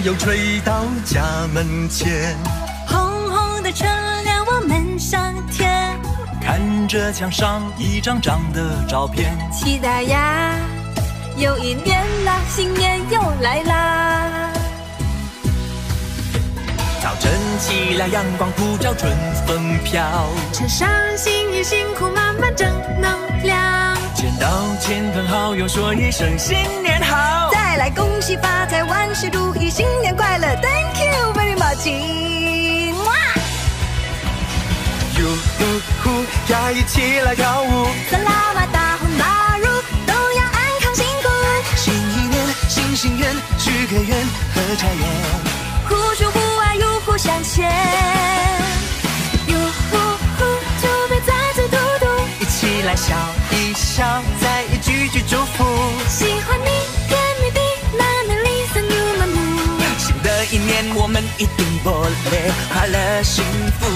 又吹到家门前。 红红的春联我们上天， 看着墙上一张张的照片， 期待呀，又一年啦，新年又来啦。 早晨起来，阳光普照，春风飘， 车上新衣辛苦，满满正能量。 见到亲朋好友，说一声新年好， 再来恭喜发财，万事如意，新年快乐 ，Thank you very much。 哟呼呼呀，一起来跳舞。 萨拉玛大红大乳，都要安康幸福。 新一年新心愿，许个愿和家园。 互助互爱，入户向前。哟呼呼，就别再嘴嘟嘟， 一起来笑一笑，再一句句祝福。 喜欢你，甜蜜的那美丽森new满目。 新的一年我们一定活力快乐幸福。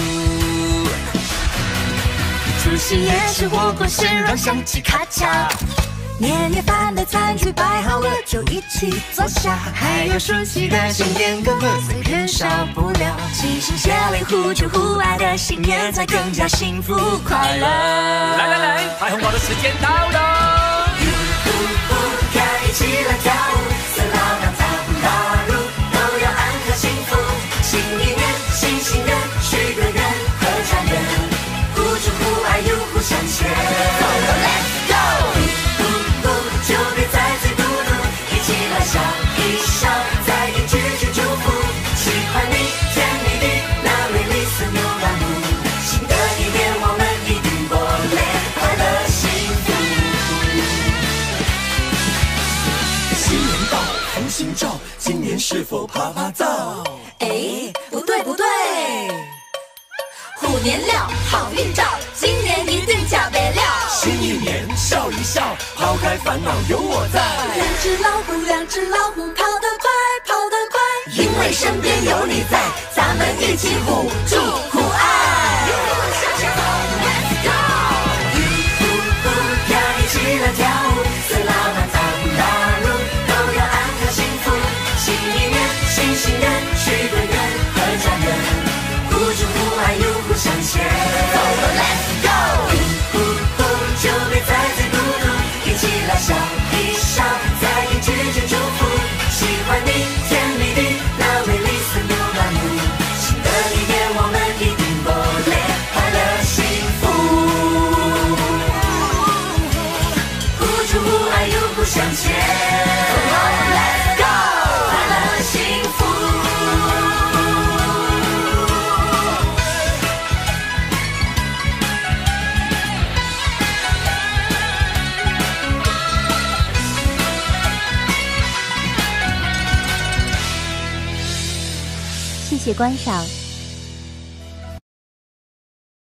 除夕夜吃火锅，鲜肉香气咔嚓。年夜饭的餐具摆好了，就一起坐下。还有熟悉的新年歌，随便少不了。齐心协力，互助互爱的新年才更加幸福快乐。 来来来，发红包的时间到了。 哟呼呼呀，一起来跳舞，萨拉玛大红大乳，都要安康幸福。新一年新心愿，许个愿和家园，互助互爱，入户向前。Let's go！就别再嘴嘟嘟，一起来笑一笑，再一句句祝福。喜欢你，甜蜜的那美丽森new满目。新的一年我们一定活力快乐幸福。 新年到，红心照，今年是否趴趴走？ 哎，不对不对，虎年料，好运照，今年一定加倍料。 新一年笑一笑，抛开烦恼有我在。 两只老虎，两只老虎，跑得快，跑得快，因为身边有你在，咱们一起互助互爱。Let's go！ 呼呼呀，一起来跳舞，萨拉玛大红大乳，都要安康幸福。新一年新心愿，许个愿和家园，互助互爱，入户向前。Let's go！ 就别再嘴嘟嘟，一起来笑一笑，再一句句祝福。喜欢你，甜蜜的那美丽森new满目。新的一年我们一定活力快乐幸福。互助互爱，入户向前。Let's go！ 快乐幸福。 谢谢观赏。